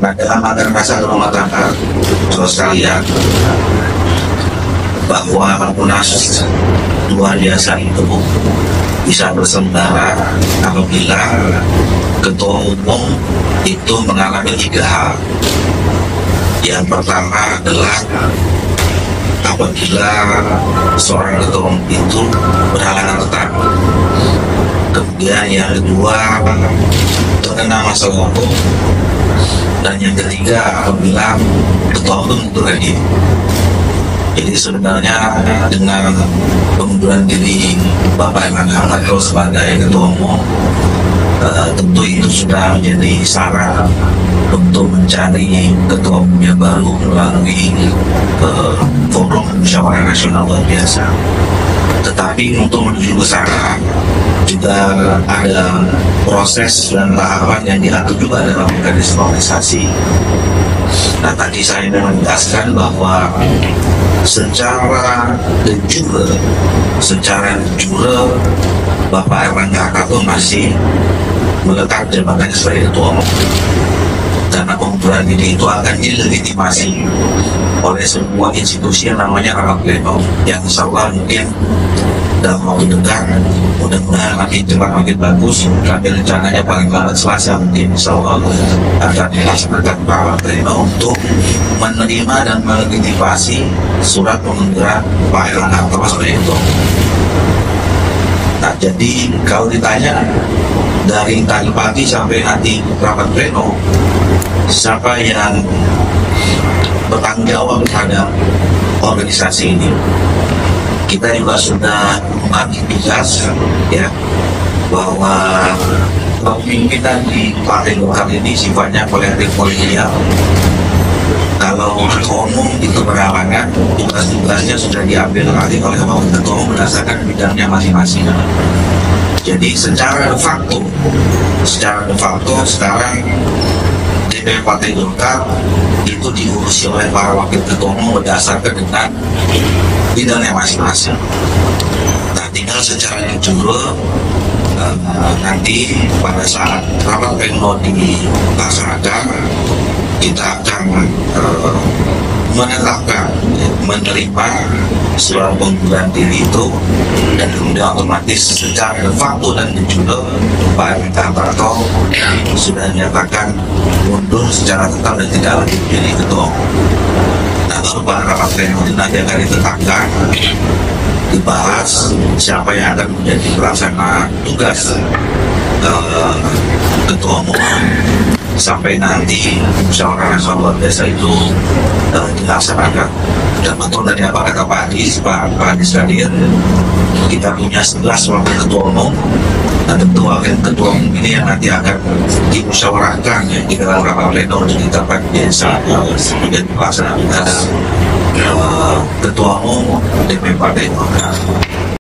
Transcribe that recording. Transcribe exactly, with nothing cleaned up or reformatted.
Nah, dalam anggaran dasar rumah tangga, saudara sekalian, bahwa Munas luar biasa itu bisa berselenggara apabila ketua umum itu mengalami tiga hal. Yang pertama adalah apabila seorang ketua umum itu berhalangan tetap. Kemudian yang kedua terkena masalah hukum. Dan yang ketiga apabila ketua umum mengundurkan diri. Jadi sebenarnya dengan pengunduran diri Bapak Erlangga Hartarto sebagai ketua umum, uh, tentu itu sudah menjadi syarat untuk mencari ketua umum yang baru melalui uh, forum musyawarah nasional luar biasa. Tetapi untuk menuju ke sana juga ada proses dan tahapan yang diatur juga dalam mekanisme organisasi. Nah, tadi saya menegaskan bahwa secara de jure, secara de jure Bapak Erlangga Hartarto masih melekat jabatannya sebagai ketua umum. Karena pengunduran diri itu akan dilegitimasi oleh sebuah institusi yang namanya rapat pleno, yang insya Allah mungkin dalam waktu dekat, mudah-mudahan makin cepat makin bagus. Kami rencananya paling lambat Selasa mungkin insya Allah akan dilaksanakan rapat pleno untuk menerima dan melegitimasi surat pengunduran Pak Erlangga Hartarto sebagai ketua umum. Nah, jadi kalau ditanya dari tadi pagi sampai nanti rapat pleno, siapa yang bertanggung jawab terhadap organisasi ini? Kita juga sudah membagi tugas, ya, bahwa kepemimpinan di Partai Golkar ini sifatnya kolektif kolegial. Kalau ketua umum itu berhalangan, tugas-tugasnya sudah diambil alih oleh wakil ketua umum berdasarkan bidangnya masing-masing. Jadi secara de facto, secara de facto sekarang D P R Partai Golkar itu diurusi oleh para wakil ketua umum berdasarkan dengan bidangnya masing-masing. Nah, tinggal secara jujur uh, nanti pada saat rapat pleno dilaksanakan, kita akan uh, menetapkan, menerima surat pengunduran diri itu, dan kemudian otomatis secara de facto dan de jure Pak Erlangga Hartarto sudah menyatakan mundur secara tetap dan tidak lagi menjadi ketua umum. Nah, baru pada rapat pleno itu nanti akan ditetapkan, dibahas siapa yang akan menjadi pelaksana tugas uh, ketua umum sampai nanti musyawarah nasional luar biasa itu uh, dilaksanakan. Dan betul tadi apa kata Pak Adis, Pak Pak Adis hadir, kita punya sebelas wakil ketua umum. Nah, tentu wakil ketua umum ini yang nanti akan dimusyawarahkan ya, di dalam rapat pleno untuk ditetapkan biasa sebagai pelaksana tugas uh, ketua umum D P Partai Golkar.